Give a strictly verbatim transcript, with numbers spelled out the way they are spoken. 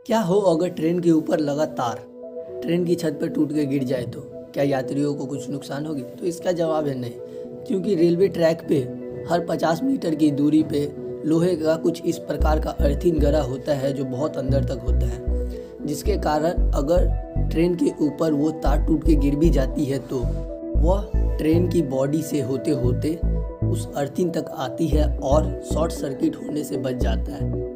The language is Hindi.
क्या हो अगर ट्रेन के ऊपर लगा तार ट्रेन की छत पर टूट के गिर जाए तो क्या यात्रियों को कुछ नुकसान होगी? तो इसका जवाब है नहीं, क्योंकि रेलवे ट्रैक पे हर पचास मीटर की दूरी पे लोहे का कुछ इस प्रकार का अर्थिंग गड़ा होता है जो बहुत अंदर तक होता है, जिसके कारण अगर ट्रेन के ऊपर वो तार टूट के गिर भी जाती है तो वह ट्रेन की बॉडी से होते होते उस अर्थिंग तक आती है और शॉर्ट सर्किट होने से बच जाता है।